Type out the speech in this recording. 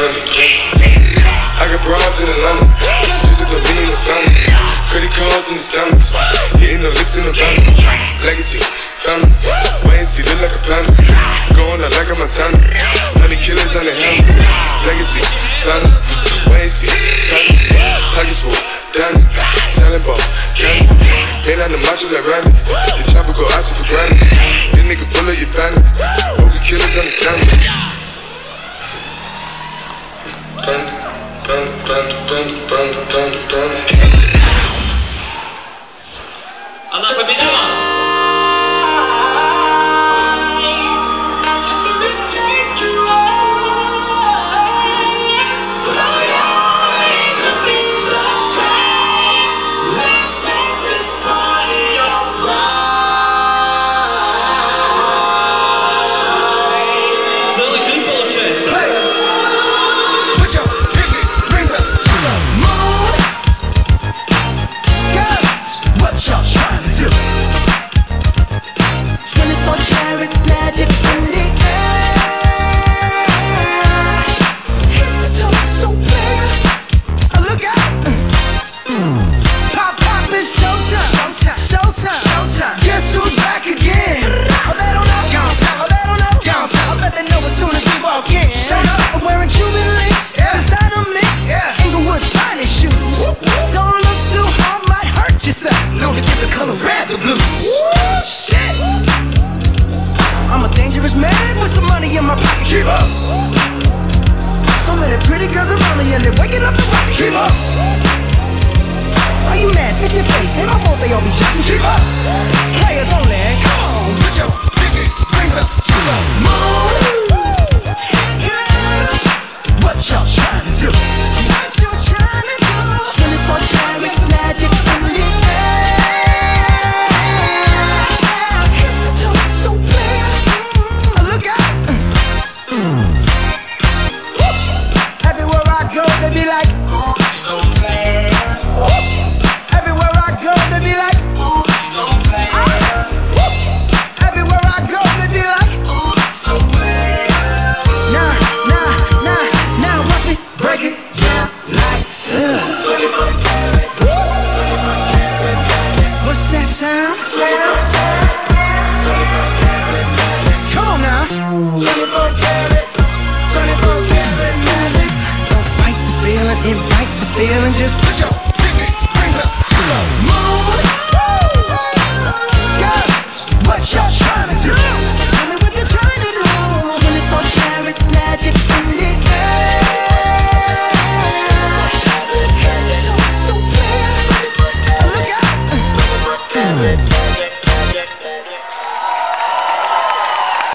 I got broads in Atlanta, just to be in the family. Credit cards in the stomachs, hitting the licks in the van. Legacies, family, wait and see, look like a panda. Going out like a Montana, 100 killers on their helmets. Legacies, family, wait and see, family. Pockets full, Danny, selling ball, candy. Man on the macho like Randy, the chopper go out to for granted. This nigga pull up your panic, hope the killers understand it. Она победила! I'm a dangerous man with some money in my pocket. Keep up. So many pretty girls around me and they're waking up the rocket. Keep up. Why you mad? Fix your face. Ain't my fault they all be jacking. Keep up. Players only. Come on, put your pinky rings up to the moon. Girls, what y'all trying to do? What you trying to do? 24 karat magic in the come on now. 24 karat magic. Don't fight the feeling, invite the feeling. Just put your